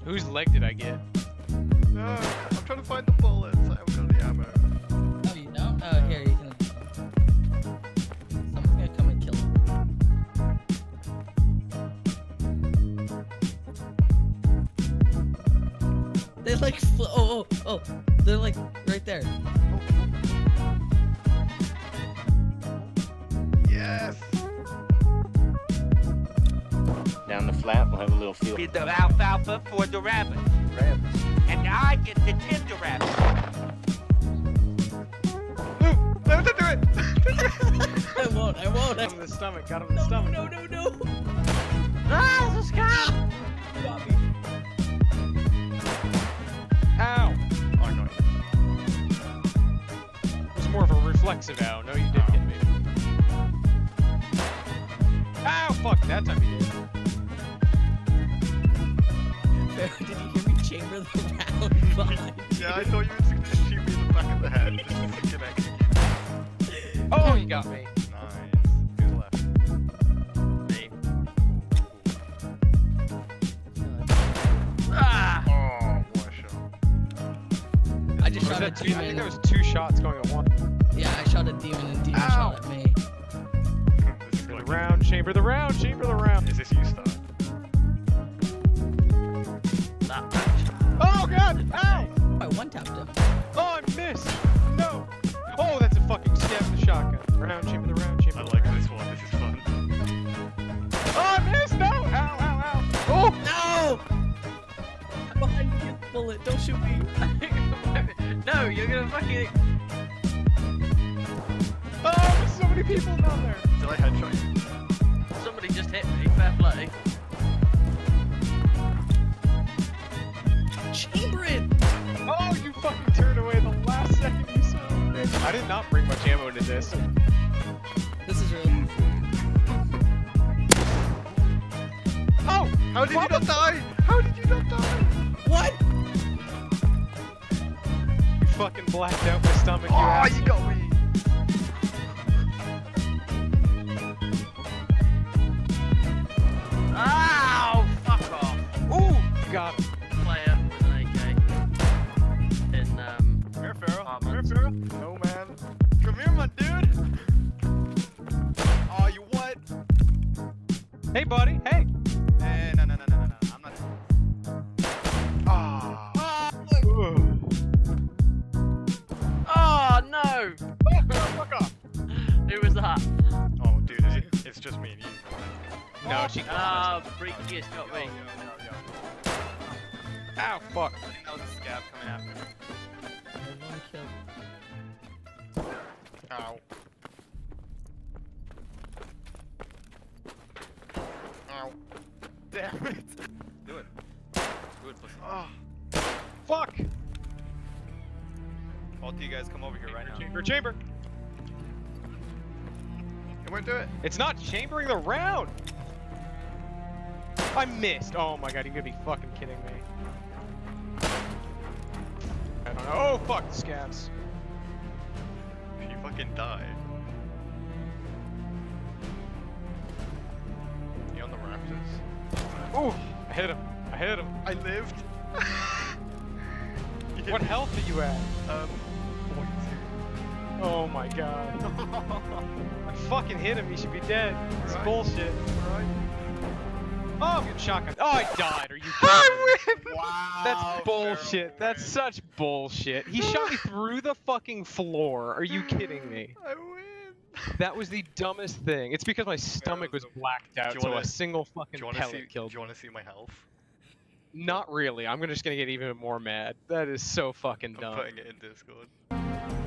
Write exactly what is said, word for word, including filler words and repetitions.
Whose leg did I get? No, I'm trying to find the bullets. I haven't got the ammo. Oh, you don't? Oh, here, you can. Someone's gonna come and kill him. They're like, fl oh, oh, oh, they're like right there. Yes! Down the flat, we'll have a little field. Be the alfalfa for the rabbit. Rabbits. And I get the tender rabbit. Move! No, don't do it! I won't, I won't. Got him in the stomach, got him in the No, stomach. no, no, no. Ah, it's a scab! Bobby. Ow! Oh, I got you. It was more of a reflexive ow. No, you did get me. Ow! Fuck, that time you did. Did you hear me chamber the round behind you? Yeah, I thought you were just gonna shoot me in the back of the head. Just to connect. Oh, you got me. Nice. Who's left? Me. Ah! Oh, what a shot. I just Or was shot a that two, I think demon. there was two shots going at once. Yeah, I shot a demon and demon Ow. shot at me. This is The like round, chamber the round, chamber the round. Is this you, Star? That match. Oh god! Ow! I one tapped him. Oh, I missed! No! Oh, that's a fucking stab in the shotgun. Round, chamber the round, chamber I the like round. this one. This is fun. Oh, I missed! No! Ow, ow, ow! Oh! No! I'm behind you, bullet. Don't shoot me. No, you're gonna fucking. Oh, there's so many people down there! Did I headshot you? Somebody just hit me. Fair play. Chamber it! Oh, you fucking turned away the last second you saw me. I did not bring much ammo into this. This is really. Oh! How did What? you not die? How did you not die? What? You fucking blacked out my stomach, you Oh, asshole. you got me. Ow! Fuck off. Ooh! Got him. Player with an A K. In, um. Come here, Pharaoh. Come here, apartments. Pharaoh. No, man. Come here, my dude. Oh, you what? Hey, buddy. Hey! Eh, no, no, no, no, no, no. I'm not. Ah. Oh no! Fuck off. Who was that? Oh, dude, it, it's just me and you. No, she Ah, freaky has got Yo, me. yo, yo, yo. Ow, fuck. I think that was a scab coming after me. One kill. Ow. Ow. Damn it. Do it. Do it, pussy. Oh. Fuck! All of you guys come over here right now. Chamber, chamber! It won't do it. It's not chambering the round! I missed! Oh my god, you gotta be fucking kidding me. I don't know. Oh fuck, the scabs. You fucking die. You on the Raptors? Ooh! I hit him. I hit him. I lived. You hit What me. health are you at? Um, Oh my god. I fucking hit him, he should be dead. It's Right. bullshit. Right. Oh, I'm getting shotgun. Oh, I died. Are you kidding me? I win! Wow. That's bullshit. That's such bullshit. He shot me through the fucking floor. Are you kidding me? I win. That was the dumbest thing. It's because my stomach was blacked out, Do you so wanna- a single fucking Do you want to pellet see? Do killed you me. want to see my health? Not really. I'm just gonna get even more mad. That is so fucking I'm dumb. putting it in Discord.